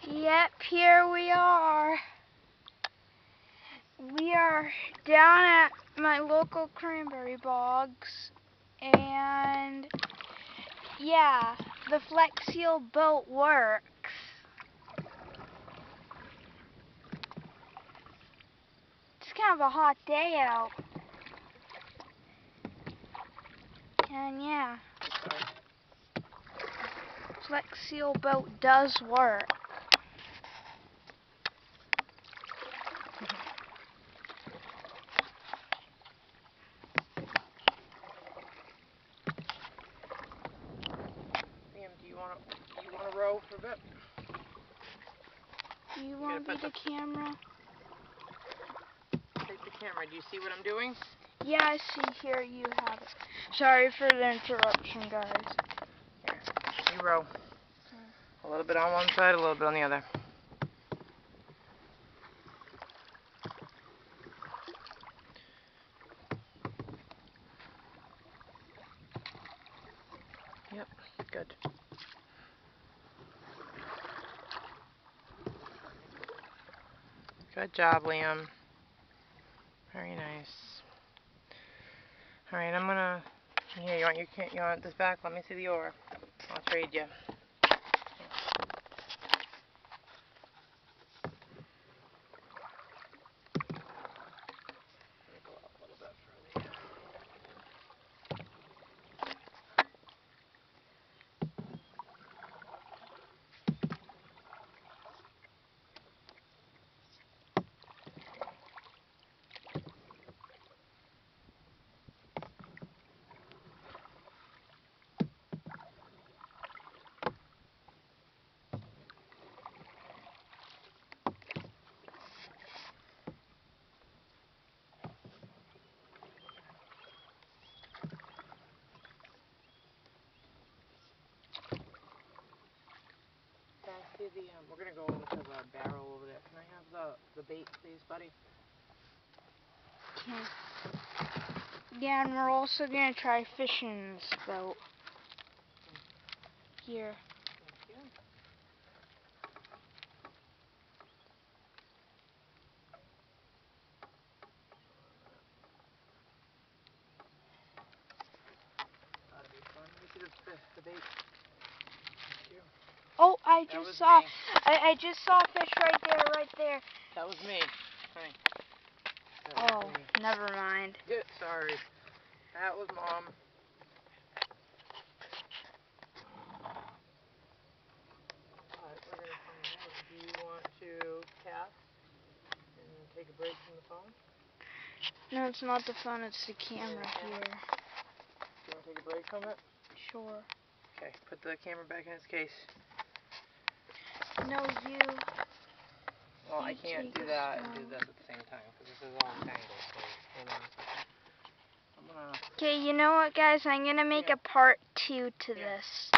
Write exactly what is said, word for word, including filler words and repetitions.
Yep, here we are. We are down at my local cranberry bogs, and yeah, the Flex Seal boat works. It's kind of a hot day out. And yeah, Flex Seal boat does work. Liam, do you want to do you want to row for a bit? Do you want to be the camera? Take the camera. Do you see what I'm doing? Yeah, I see here you have it. Sorry for the interruption, guys. Here, you row. A little bit on one side, a little bit on the other. Yep, good. Good job, Liam. Very nice. All right, I'm gonna. Here, you want your you want this back? Let me see the oar. I'll trade you. See the, um, we're gonna go over to the barrel over there. Can I have the, the bait, please, buddy? Okay. Yeah, and we're also gonna try fishing in this boat. Here. Thank you. That'll be fun. Let me see the, the, the bait. Thank you. Oh, I That just was saw. me. I, I just saw a fish right there, right there. That was me. Honey. That Oh, was me. never mind. Yeah, sorry. That was Mom. Alright, we're gonna find out. Do you want to cast and take a break from the phone? No, it's not the phone, it's the camera Yeah, here. Do you want to take a break from it? Sure. Okay, put the camera back in its case. No, you. Well, I You can't take do a that and do phone. this at the same time because this is all tangled. So hold on a second. I'm gonna. Okay, you know what, guys? I'm gonna make Yeah. a part two to Yeah. this.